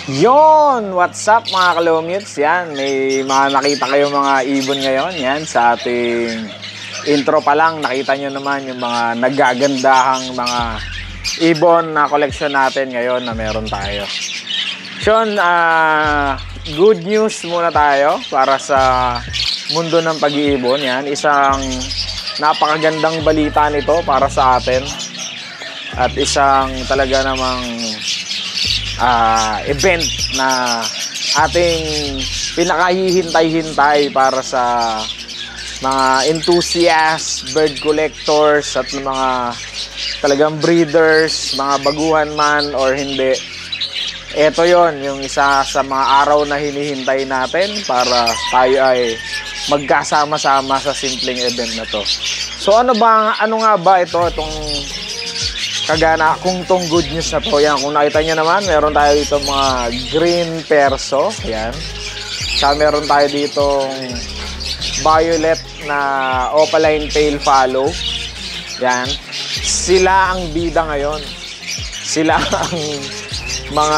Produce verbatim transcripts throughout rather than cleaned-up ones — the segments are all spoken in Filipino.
Yon, what's up mga kalomutes? Yan, may mga nakita kayong mga ibon ngayon. Yan, sa ating intro pa lang, nakita nyo naman yung mga nagagandahang mga ibon na koleksyon natin ngayon na meron tayo. Yon, uh, good news muna tayo para sa mundo ng pag-iibon. Yan, isang napakagandang balita nito para sa atin. At isang talaga namang Uh, event na ating pinakahihintay-hintay para sa mga enthusiasts, bird collectors at mga talagang breeders, mga baguhan man or hindi. Ito yon, yung isa sa mga araw na hinihintay natin para tayo ay magkasama-sama sa simpleng event na to. So ano ba, ano nga ba ito, itong kagana kung tong good news na to? Yan, kung nakita nyo naman, meron tayo dito mga green perso. Yan. Saka meron tayo dito violet na opaline tail fallow. Yan. Sila ang bida ngayon. Sila ang mga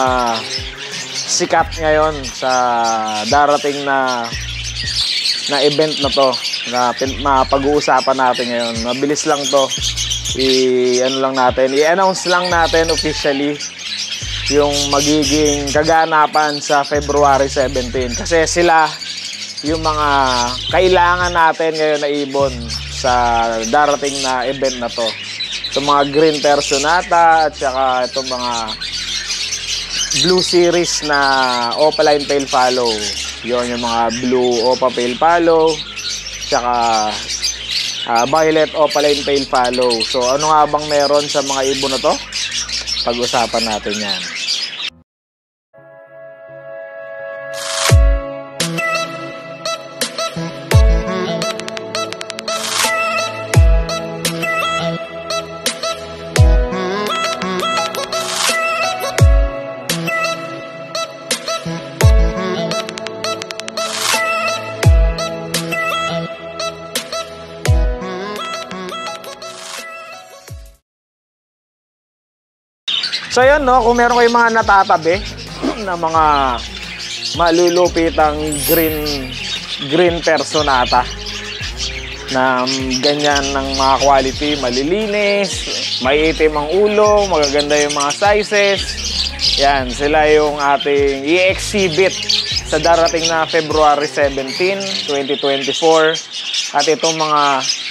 sikat ngayon sa darating na na event na to na mapag-uusapan natin ngayon. Mabilis lang to. I ano lang natin, i-announce lang natin officially yung magiging kaganapan sa February seventeen, kasi sila yung mga kailangan natin ngayon na ibon sa darating na event na to. Itong mga green personata at saka itong mga blue series na opaline tail fallow. Yun yung mga blue opa tail fallow tsaka Uh, violet opaline tail fallow. So ano nga bang meron sa mga ibon na to? Pag-usapan natin yan. So yun, no, kung meron kayong mga natatabi na mga malulupitang green green personata na ganyan ng mga quality, malilinis, may itim ang ulo, magaganda yung mga sizes. Yan, sila yung ating i-exhibit sa darating na February seventeen, twenty twenty-four. At itong mga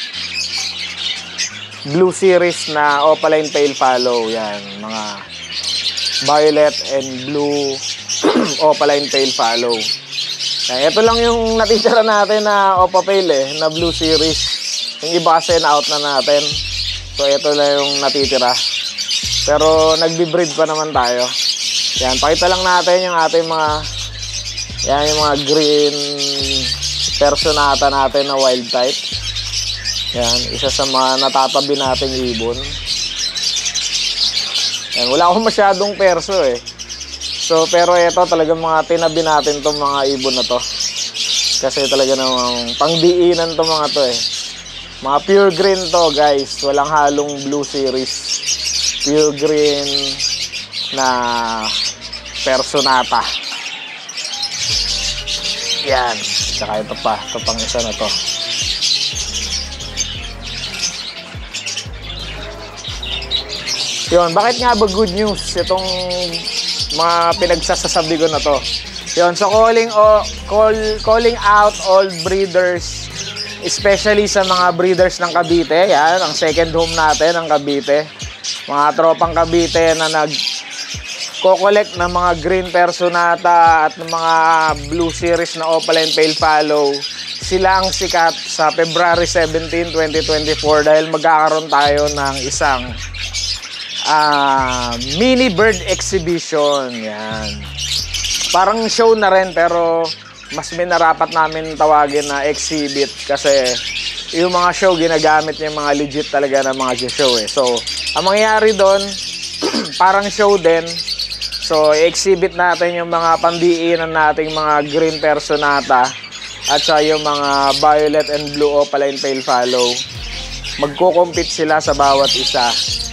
blue series na opaline tail fallow, yan, mga violet and blue opaline tail fallow. Yan, ito lang yung natitira natin na opa tail eh, na blue series. Yung iba kasi na out na natin. So ito lang yung natitira. Pero nagbi-breed pa naman tayo. Yan, pakita lang natin yung ating mga yan, yung mga green personata natin na wild type. Yan, isa sa mga natatabi nating ibon. Yan, wala akong masyadong perso eh. So, pero ito talagang mga tinabi natin tong mga ibon na to. Kasi talaga namang pangdiinan tong mga to eh. Mga pure green to guys. Walang halong blue series. Pure green na personata. Yan. Tsaka ito pa. Ito pang isa na to. Yun, bakit nga ba good news itong mga pinagsasasabi ko na to? Yun, so calling, oh, call, calling out all breeders, especially sa mga breeders ng Cavite. Yan, ang second home natin, ang Cavite. Mga tropang Cavite na nag-collect ng mga green personata at ng mga blue series na opaline tail fallow. Sila ang sikat sa February seventeen, twenty twenty-four dahil magkakaroon tayo ng isang Uh, mini bird exhibition. Yan. Parang show na rin pero mas minarapat namin tawagin na exhibit kasi yung mga show ginagamit yung mga legit talaga na mga show eh. So, ang mangyayari doon parang show din. So, i-exhibit natin yung mga pandiinan nating mga green personata at sa yung mga violet and blue opaline tail fallow. Magko-compete sila sa bawat isa.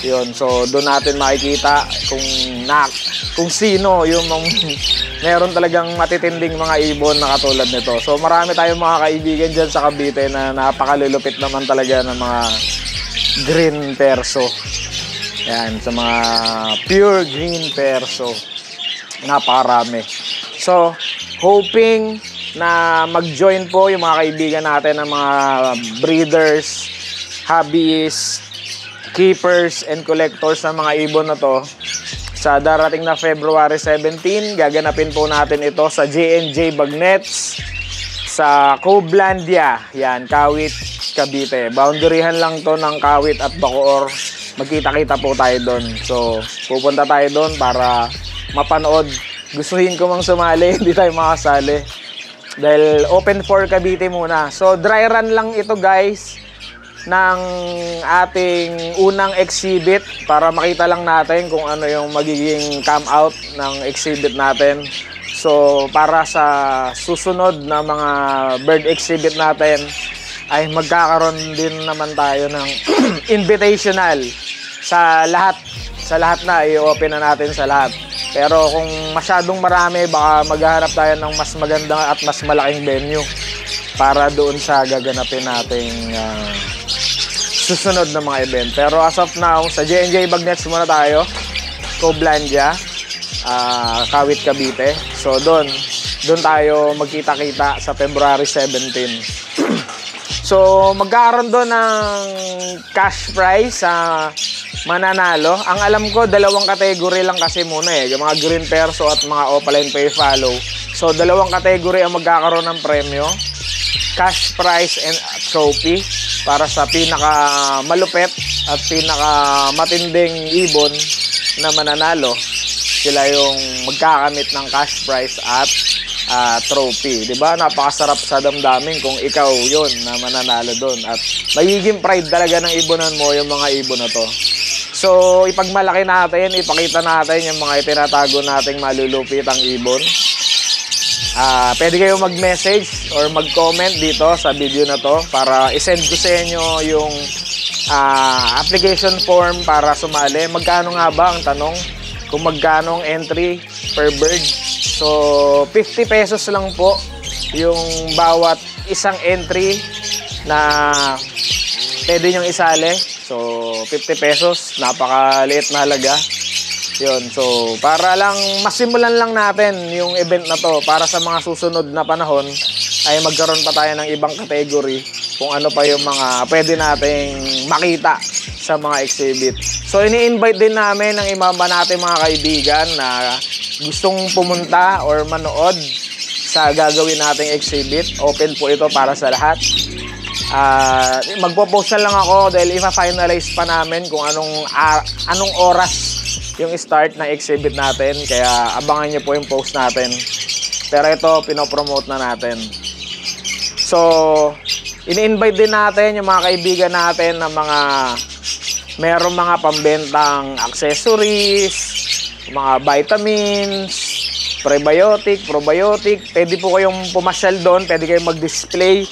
Yun, so doon natin makikita kung na, kung sino yung meron talagang matitinding mga ibon na katulad nito. So marami tayong mga kaibigan dyan sa Cavite na napakalulupit naman talaga ng mga green perso. Yan, sa mga pure green perso. Napakarami. So, hoping na mag-join po yung mga kaibigan natin ng mga breeders, hobbyists, keepers, and collectors ng mga ibon na to. Sa darating na February seventeen, gaganapin po natin ito sa J and J Bagnets sa Coblandia. Yan, Kawit, Cavite. Boundaryhan lang to ng Kawit at Bacoor. Magkita-kita po tayo doon. So, pupunta tayo doon para mapanood. Gustuhin ko mang sumali, hindi tayo makasali. Dahil open for Cavite muna. So, dry run lang ito guys ng ating unang exhibit para makita lang natin kung ano yung magiging come out ng exhibit natin. So, para sa susunod na mga bird exhibit natin ay magkakaroon din naman tayo ng invitational sa lahat. Sa lahat na, i-open na natin sa lahat. Pero kung masyadong marami, baka maghahanap tayo ng mas magandang at mas malaking venue para doon sa gaganapin nating uh, susunod na mga event. Pero as of now, sa J and J Bagnets muna tayo. Coblandia, uh, Kawit, Cavite. So doon, doon tayo magkita-kita sa February seventeen. So magkakaroon doon ng cash prize sa mananalo. Ang alam ko, dalawang category lang kasi muna eh. Yung mga green perso at mga opaline pay follow. So dalawang category ang magkakaroon ng premyo. Cash prize and trophy para sa pinaka malupet at pinaka matinding ibon na mananalo. Sila yung magkakamit ng cash prize at uh, trophy. Diba? Napakasarap sa damdamin kung ikaw yon na mananalo doon. At magiging pride talaga ng ibonan mo yung mga ibon na to. So, ipagmalaki natin, ipakita natin yung mga itinatago nating malulupitang ibon. Uh, pwede kayo mag-message or mag-comment dito sa video na to para isend ko sa inyo yung uh, application form para sumali. Magkano nga ba ang tanong? Kung magkano ang entry per bird? So, fifty pesos lang po yung bawat isang entry na pwede nyong isali. So, fifty pesos, napakaliit na halaga. Yun, so para lang masimulan lang natin yung event na to para sa mga susunod na panahon ay magkaroon pa tayo ng ibang category kung ano pa yung mga pwede nating makita sa mga exhibit. So ini-invite din namin ng imamba natin mga kaibigan na gustong pumunta or manood sa gagawin nating exhibit. Open po ito para sa lahat. Uh, magpo-post lang ako dahil i-finalize pa namin kung anong, uh, anong oras yung start ng exhibit natin, kaya abangan nyo po yung post natin. Pero ito, pinopromote na natin. So, ini-invite din natin yung mga kaibigan natin na mga merong mga pambentang accessories, mga vitamins, prebiotic, probiotic. Pwede po kayong pumasyal doon, pwede kayong mag-display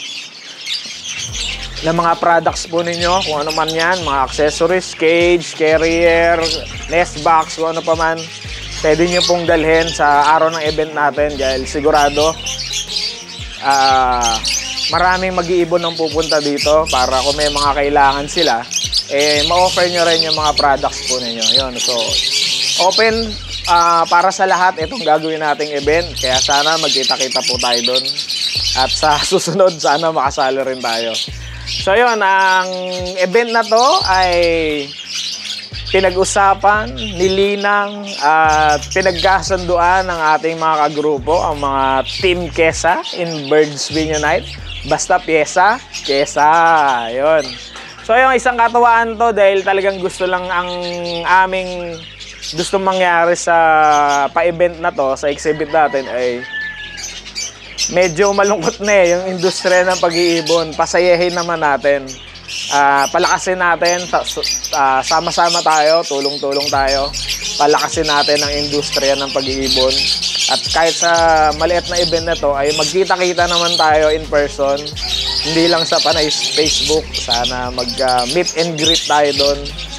ng mga products po ninyo, kung ano man yan, mga accessories, cage, carrier, nest box, kung ano pa man, pwede nyo pong dalhin sa araw ng event natin dahil sigurado uh, maraming mag-iibon ang pupunta dito para kung may mga kailangan sila, eh ma-offer nyo rin yung mga products po ninyo. Yun, so open uh, para sa lahat itong gagawin nating event, kaya sana magkita-kita po tayo doon at sa susunod sana makasali rin tayo. So yun, ang event na to ay pinag-usapan, nilinang at pinagkasunduan ng ating mga kagrupo, ang mga Team Kesa in Birds Wing Unite. Basta pyesa, Kesa. Yun. So yung isang katuwaan to dahil talagang gusto lang ang aming gusto mangyari sa pa-event na to, sa exhibit natin ay medyo malungkot na eh, yung industriya ng pag-iibon. Pasayahin naman natin. Uh, palakasin natin. Uh, sama-sama tayo. Tulong-tulong tayo. Palakasin natin ang industriya ng pag-iibon. At kahit sa maliit na event na to, ay magkita-kita naman tayo in person. Hindi lang sa panay Facebook. Sana mag-meet uh, and greet tayo doon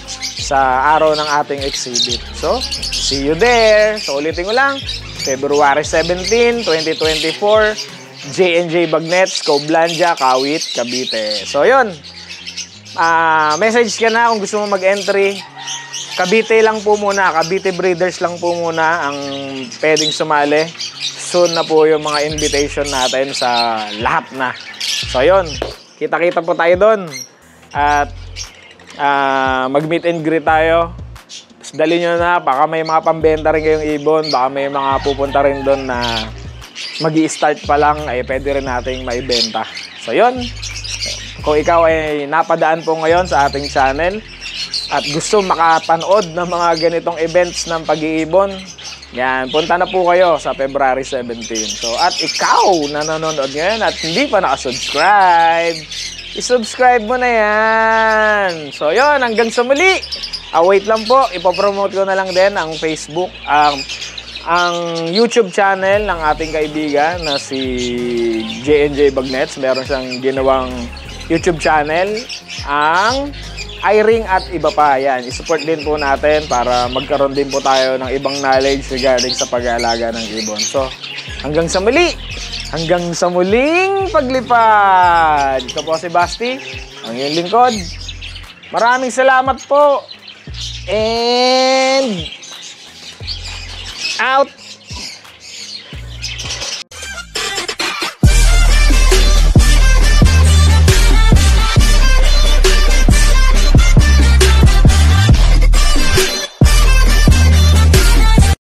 sa araw ng ating exhibit. So, see you there. So, ulitin ko lang, February seventeen, twenty twenty-four, J and J Bagnets, Coblandia, Kawit, Cavite. So, yun. Uh, message ka na kung gusto mo mag-entry. Cavite lang po muna, Cavite Breeders lang po muna ang pwedeng sumali. Soon na po yung mga invitation natin sa lahat na. So, yun. Kita-kita po tayo doon. At uh, mag-meet and greet tayo. Dali nyo na, baka may mga pambenta rin kayong ibon. Baka may mga pupunta rin doon na magi-start pa lang, ay pwede rin nating maibenta. So, yun. Kung ikaw ay napadaan po ngayon sa ating channel at gusto makapanood ng mga ganitong events ng pag-iibon, yan, punta na po kayo sa February seventeen. So, at ikaw na nanonood ngayon at hindi pa nakasubscribe, i-subscribe mo na yan. So, yun, hanggang sa muli. Ah, wait lang po, ipopromote ko na lang din ang Facebook, ang, ang YouTube channel ng ating kaibigan na si J and J Bagnets. Meron siyang ginawang YouTube channel, ang iRing at iba pa. Yan, isupport din po natin para magkaroon din po tayo ng ibang knowledge regarding sa pag-aalaga ng ibon. So, hanggang sa muli, hanggang sa muling paglipad. Ito po si Basti, ang iyong lingkod. Maraming salamat po. And out.